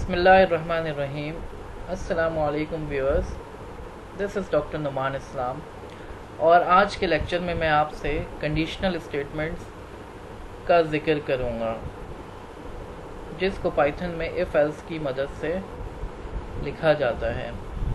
बिस्मिल्लाहिर्रहमानिर्रहीम। अस्सलामु अलैकुम viewers, this is doctor Numan Islam और आज के लेक्चर में मैं आपसे कंडीशनल स्टेटमेंट्स का ज़िक्र करूँगा जिसको पाइथन में इफ़ एल्स की मदद से लिखा जाता है।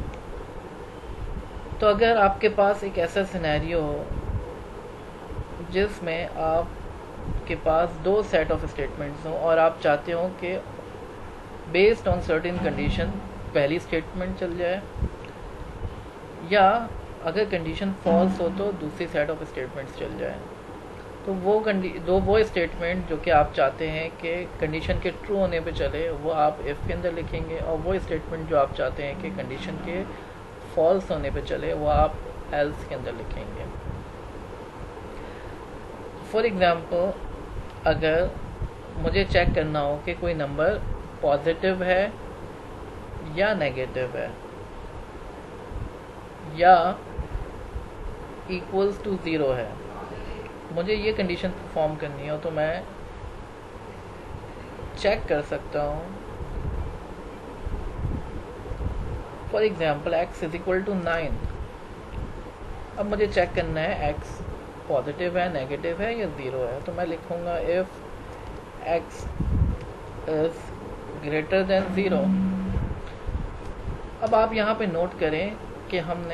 तो अगर आपके पास एक ऐसा सिनेरियो हो जिसमें आपके पास दो सेट ऑफ स्टेटमेंट्स हों और आप चाहते हो कि बेस्ड ऑन सर्टेन कंडीशन पहली स्टेटमेंट चल जाए, या अगर कंडीशन फॉल्स हो तो दूसरी सेट ऑफ स्टेटमेंट्स चल जाए, तो वो स्टेटमेंट जो कि आप चाहते हैं कि कंडीशन के ट्रू होने पे चले वो आप इफ़ के अंदर लिखेंगे, और वो स्टेटमेंट जो आप चाहते हैं कि कंडीशन के फॉल्स होने पे चले वो आप एल्स के अंदर लिखेंगे। फॉर एग्ज़ाम्पल, अगर मुझे चेक करना हो कि कोई नंबर पॉजिटिव है या नेगेटिव है या इक्वल्स टू ज़ीरो है, मुझे ये कंडीशन परफॉर्म करनी हो तो मैं चेक कर सकता हूँ। For example, x is equal to 9। अब मुझे चेक करना है x पॉजिटिव है, नेगेटिव है या ज़ीरो है, तो मैं लिखूँगा if x is greater than zero. अब आप यहाँ पे नोट करें कि हमने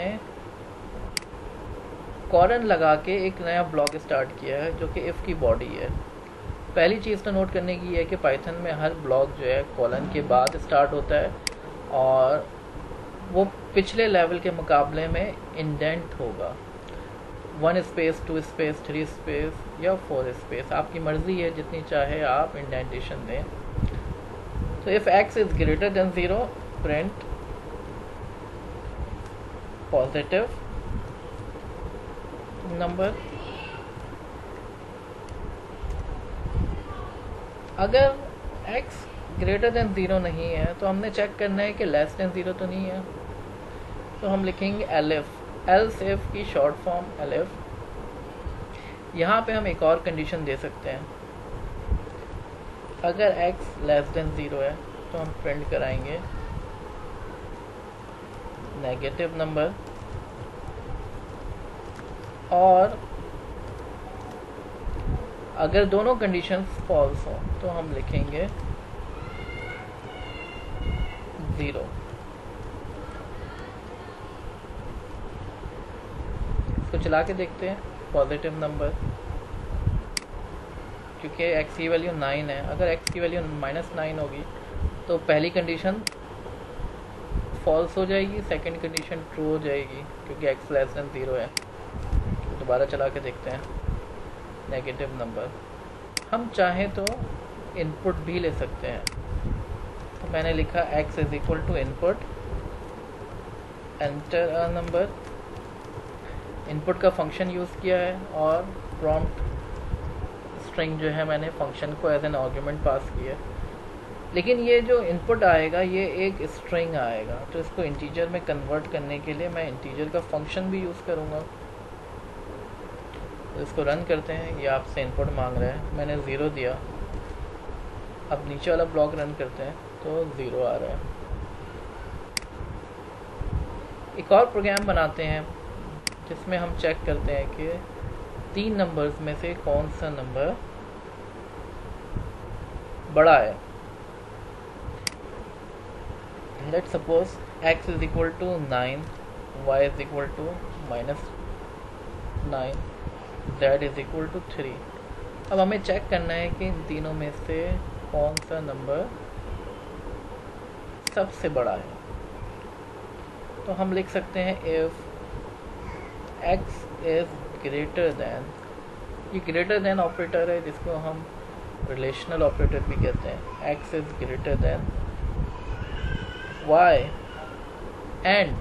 कॉलन लगा के एक नया ब्लॉक स्टार्ट किया है जो कि इफ़ की बॉडी है। पहली चीज़ तो नोट करने की है कि पाइथन में हर ब्लॉक जो है कॉलन के बाद स्टार्ट होता है और वो पिछले लेवल के मुकाबले में इंडेंट होगा, 1 स्पेस, 2 स्पेस, 3 स्पेस या 4 स्पेस, आपकी मर्ज़ी है जितनी चाहे आप इंडेंटेशन दें। तो if x is greater than zero, print positive number. अगर x ग्रेटर देन ज़ीरो नहीं है तो हमने चेक करना है कि लेस देन ज़ीरो तो नहीं है, तो हम लिखेंगे एलिफ, एल्स इफ की शॉर्ट फॉर्म एलिफ। यहाँ पे हम एक और कंडीशन दे सकते हैं, अगर x लेस देन ज़ीरो है तो हम प्रिंट कराएंगे नेगेटिव नंबर, और अगर दोनों कंडीशंस फॉल्स हों तो हम लिखेंगे ज़ीरो। इसको चला के देखते हैं। पॉजिटिव नंबर, क्योंकि x की वैल्यू 9 है, अगर x की वैल्यू -9 होगी तो पहली कंडीशन फॉल्स हो जाएगी, सेकंड कंडीशन ट्रू हो जाएगी क्योंकि x लेस देन ज़ीरो है। दोबारा चला के देखते हैं। नेगेटिव नंबर, हम चाहें तो इनपुट भी ले सकते हैं, तो मैंने लिखा x is equal to input, enter a number. Input का फंक्शन यूज़ किया है और प्रॉम्प्ट स्ट्रिंग जो है मैंने फंक्शन को एज एन आर्गुमेंट पास किया है। लेकिन ये जो इनपुट आएगा ये एक स्ट्रिंग आएगा, तो इसको इंटीजर में कन्वर्ट करने के लिए मैं इंटीजर का फंक्शन भी यूज़ करूँगा। तो इसको रन करते हैं, ये आपसे इनपुट मांग रहा है, मैंने ज़ीरो दिया। अब नीचे वाला ब्लॉक रन करते हैं तो ज़ीरो आ रहा है। एक और प्रोग्राम बनाते हैं जिसमें हम चेक करते हैं कि 3 नंबर्स में से कौन सा नंबर बड़ा है। Let's suppose x is equal to 9, y is equal to -9, z is equal to 3। अब हमें चेक करना है कि इन तीनों में से कौन सा नंबर सबसे बड़ा है। तो हम लिख सकते हैं if x is greater than, ये ग्रेटर देन ऑपरेटर है जिसको हम रिलेशनल ऑपरेटर भी कहते हैं। x is greater than y and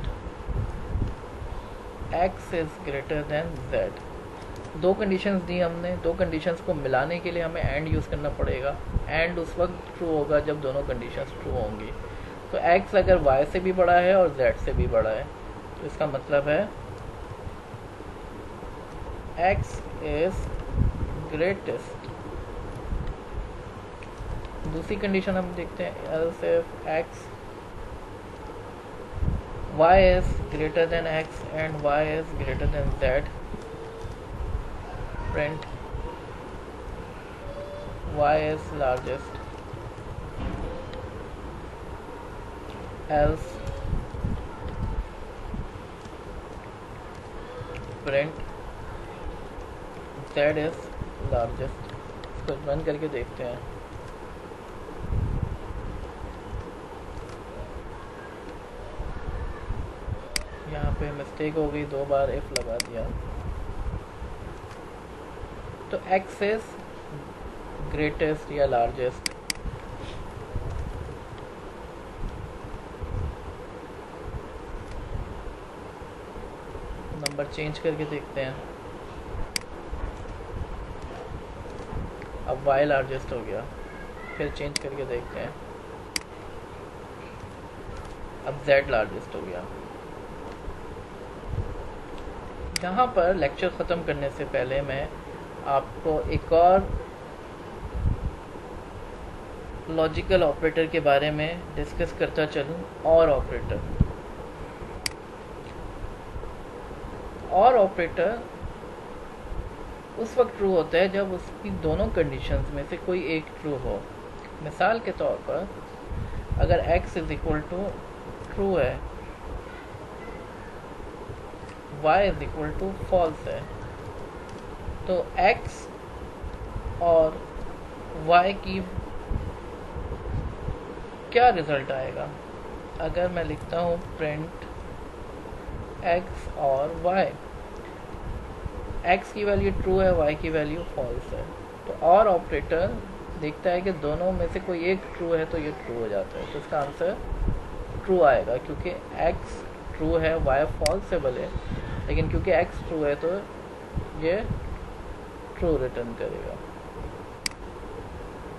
x is greater than z। दो कंडीशंस दी हमने, दो कंडीशंस को मिलाने के लिए हमें एंड यूज़ करना पड़ेगा। एंड उस वक्त ट्रू होगा जब दोनों कंडीशंस ट्रू होंगी। तो x अगर y से भी बड़ा है और z से भी बड़ा है तो इसका मतलब है x इज ग्रेटेस्ट दूसरी कंडीशन हम देखते हैं, else if x y is greater than x and y is greater than z, print y is largest, else print z is largest। इसको रन करके देखते हैं। यहाँ पे मिस्टेक हो गई, 2 बार इफ लगा दिया। तो x इज ग्रेटेस्ट या लार्जेस्ट, नंबर चेंज करके देखते हैं। अब y लार्जेस्ट हो गया, फिर चेंज करके देखते हैं, अब z लार्जेस्ट हो गया। यहाँ पर लेक्चर ख़त्म करने से पहले मैं आपको एक और लॉजिकल ऑपरेटर के बारे में डिस्कस करता चलूँ। और ऑपरेटर उस वक्त ट्रू होता है जब उसकी दोनों कंडीशंस में से कोई एक ट्रू हो। मिसाल के तौर पर अगर x is equal to true है, y is equal to false है, तो x और y की क्या रिजल्ट आएगा? अगर मैं लिखता हूँ प्रिंट x और y, x की वैल्यू ट्रू है, y की वैल्यू फॉल्स है, तो और ऑपरेटर देखता है कि दोनों में से कोई एक ट्रू है तो ये ट्रू हो जाता है, तो इसका आंसर ट्रू आएगा, क्योंकि x ट्रू है, y फॉल्स है भले, लेकिन क्योंकि x ट्रू है तो ये ट्रू रिटर्न करेगा।